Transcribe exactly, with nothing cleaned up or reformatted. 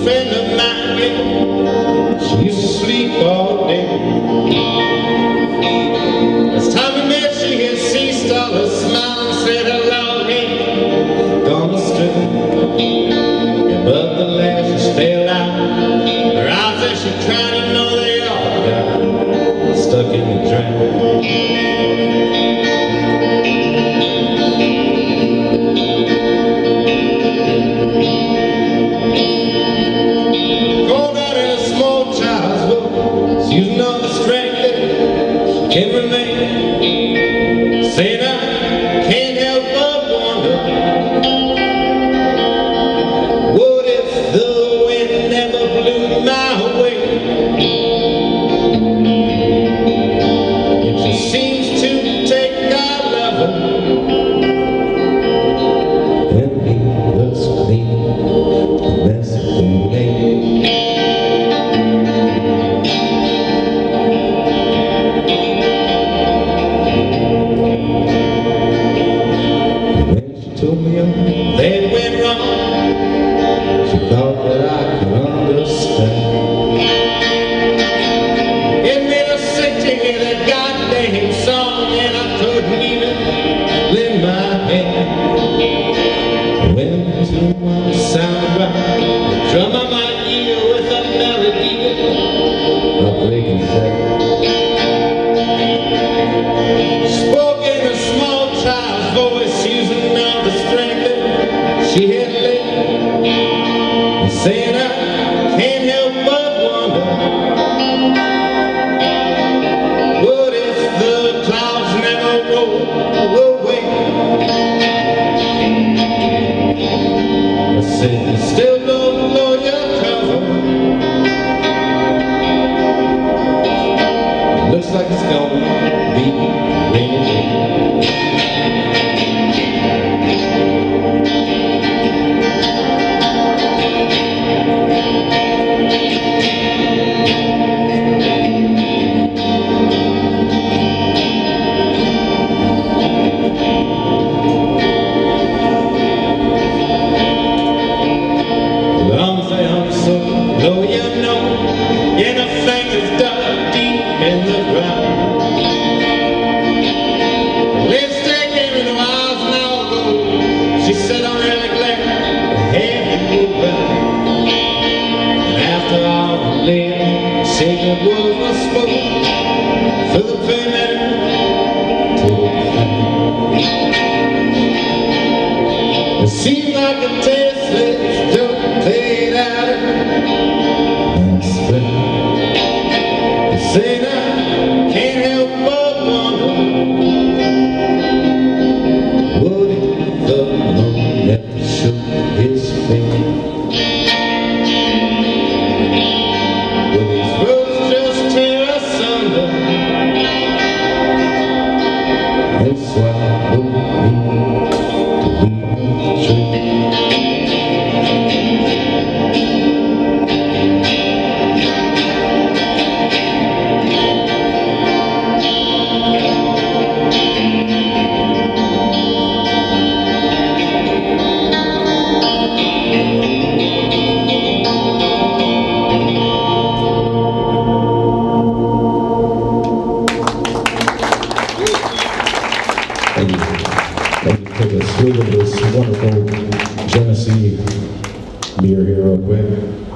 friend of mine, yeah. She used to sleep all day. As time we met, she had ceased all her smile and said hello, hey, gone astray. Yeah, but the lashes fell out. Her eyes that she tried, you know they all got stuck in the drain. Using all the strength that can remain, saying I can't help but wonder, what if the wind never blew my way? It just seems to take our lover and leave us clean the mess that we made. Told me they went wrong. She thought that I could understand. It made us sick to hear that goddamn song, and I couldn't even lend my hand. Went to my sound right, drum on my ear with a melody, a breaking sound. Spoke in a small child's voice, using all the strength that she had left, and saying I can't help but wonder, what if the clouds never roll away? I said, still don't blow your cover. Looks like it's gonna be raining. Though you know anything is dug deep in the ground. Lipstick came in the miles an hour ago. She said I'm really glad to have you back. And after all the living, sacred words were spoken for the payment to the fact. It seemed like a tasteless joke played out. Saying I can't help but wonder, what if the moon never showed his face? Will these roads just tear us under and swallow me to leave the tree? Take a swig of this wonderful Genesee beer here real quick.